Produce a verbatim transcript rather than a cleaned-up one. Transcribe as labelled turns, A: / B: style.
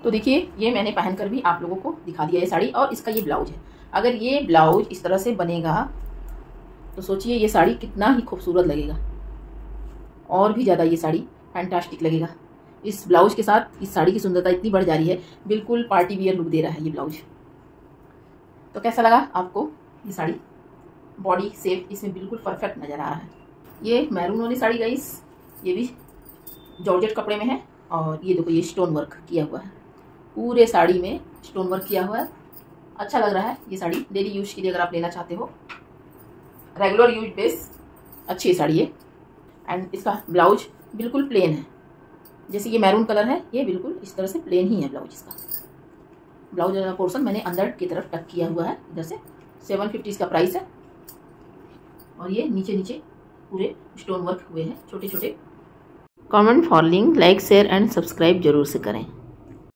A: तो देखिए ये मैंने पहनकर भी आप लोगों को दिखा दिया ये साड़ी, और इसका ये ब्लाउज है। अगर ये ब्लाउज इस तरह से बनेगा तो सोचिए ये साड़ी कितना ही खूबसूरत लगेगा, और भी ज़्यादा ये साड़ी फैंटास्टिक लगेगा। इस ब्लाउज के साथ इस साड़ी की सुंदरता इतनी बढ़ जा रही है, बिल्कुल पार्टी वियर लुक दे रहा है ये ब्लाउज। तो कैसा लगा आपको ये साड़ी? बॉडी शेप इसमें बिल्कुल परफेक्ट नज़र आ रहा है। ये मैरून वाली साड़ी गाइस, ये भी जॉर्जेट कपड़े में है, और ये देखो ये स्टोन वर्क किया हुआ है, पूरे साड़ी में स्टोन वर्क किया हुआ है। अच्छा लग रहा है ये साड़ी, डेली यूज के लिए अगर आप लेना चाहते हो, रेगुलर यूज बेस अच्छी साड़ी है। एंड इसका ब्लाउज बिल्कुल प्लेन है, जैसे ये मैरून कलर है, ये बिल्कुल इस तरह से प्लेन ही है ब्लाउज इसका। ब्लाउज का पोर्शन मैंने अंदर की तरफ टक किया हुआ है इधर से। सेवन फिफ्टी इसका प्राइस है, और ये नीचे नीचे पूरे स्टोन वर्क हुए हैं छोटे छोटे। Comment for link, like share and subscribe जरूर से करें।